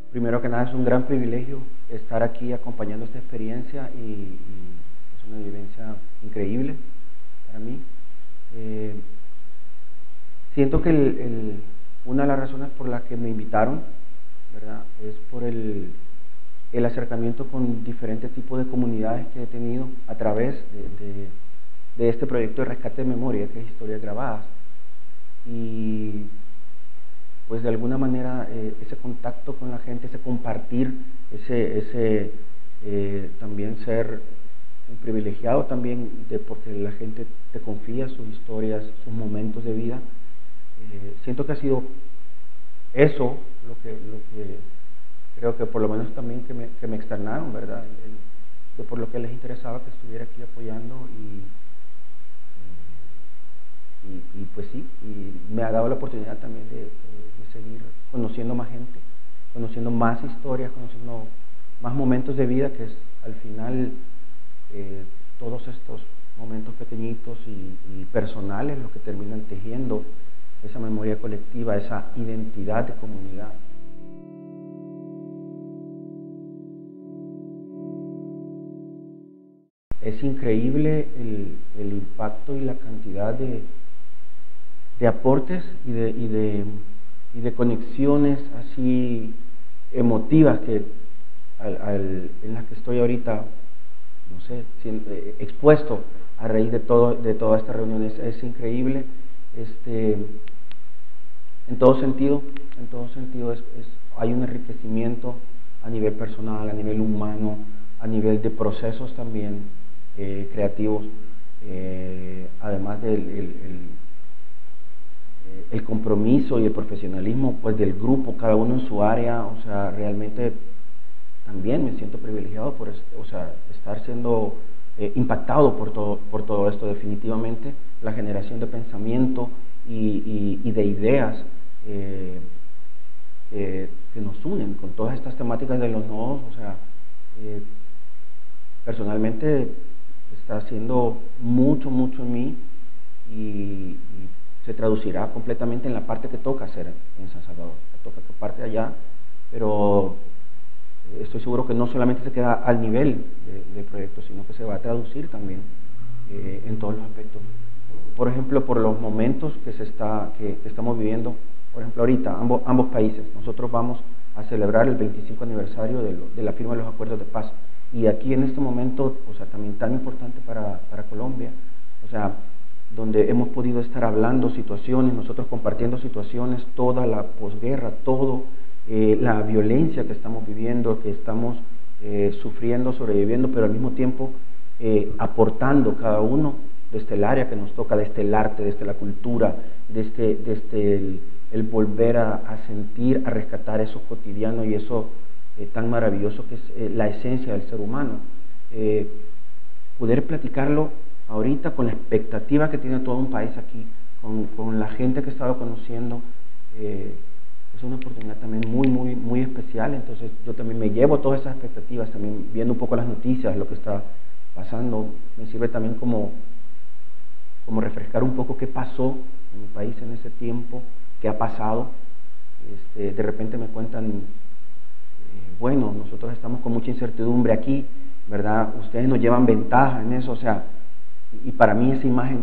primero que nada es un gran privilegio estar aquí acompañando esta experiencia y es una vivencia increíble para mí. Siento que una de las razones por las que me invitaron, ¿verdad?, es por el acercamiento con diferentes tipos de comunidades que he tenido a través de este proyecto de rescate de memoria, que es Historias Grabadas. Y pues de alguna manera ese contacto con la gente, ese compartir, también ser un privilegiado también, porque la gente te confía sus historias, sus momentos de vida. Siento que ha sido eso lo que creo que por lo menos también que me externaron, ¿verdad? De por lo que les interesaba que estuviera aquí apoyando y pues sí, y me ha dado la oportunidad también de seguir conociendo más gente, conociendo más historias, conociendo más momentos de vida, que es al final todos estos momentos pequeñitos y personales los que terminan tejiendo esa memoria colectiva, esa identidad de comunidad. Es increíble el impacto y la cantidad de aportes y de conexiones así emotivas en las que estoy ahorita, no sé, expuesto a raíz de toda esta reunión. Es increíble, en todo sentido hay un enriquecimiento a nivel personal, a nivel humano, a nivel de procesos también creativos, además del el compromiso y el profesionalismo pues del grupo, cada uno en su área. O sea, realmente también me siento privilegiado por estar siendo impactado por todo esto. Definitivamente la generación de pensamiento y de ideas que nos unen con todas estas temáticas de los nodos. O sea, personalmente está haciendo mucho en mí y se traducirá completamente en la parte que toca hacer en San Salvador. Toca que parte allá, pero estoy seguro que no solamente se queda al nivel del proyecto, sino que se va a traducir también en todos los aspectos. Por ejemplo, por los momentos que estamos viviendo, por ejemplo ahorita, ambos países, nosotros vamos a celebrar el 25 aniversario de la firma de los acuerdos de paz. Y aquí en este momento, o sea, también tan importante para Colombia, o sea, donde hemos podido estar hablando situaciones, nosotros compartiendo situaciones, toda la posguerra, todo la violencia que estamos viviendo, que estamos sufriendo, sobreviviendo, pero al mismo tiempo aportando cada uno desde el área que nos toca, desde el arte, desde la cultura, desde el volver a sentir, a rescatar eso cotidiano y eso tan maravilloso que es la esencia del ser humano. Poder platicarlo ahorita con la expectativa que tiene todo un país aquí, con la gente que he estado conociendo, es una oportunidad también muy especial. Entonces yo también me llevo todas esas expectativas, también viendo un poco las noticias, lo que está pasando, me sirve también como refrescar un poco qué pasó en mi país en ese tiempo, qué ha pasado. De repente me cuentan, bueno, nosotros estamos con mucha incertidumbre aquí, ¿verdad? Ustedes nos llevan ventaja en eso. O sea, y para mí esa imagen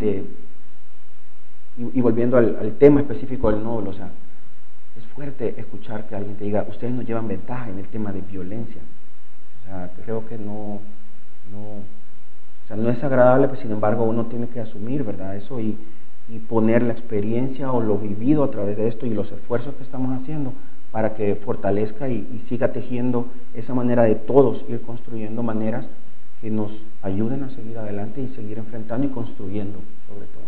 y volviendo al tema específico del Nobel, o sea, es fuerte escuchar que alguien te diga, ustedes nos llevan ventaja en el tema de violencia. O sea, creo que no es agradable, pero sin embargo uno tiene que asumir, ¿verdad?, eso y poner la experiencia o lo vivido a través de esto y los esfuerzos que estamos haciendo para que fortalezca y siga tejiendo esa manera de todos ir construyendo maneras que nos ayuden a seguir adelante y seguir enfrentando y construyendo sobre todo.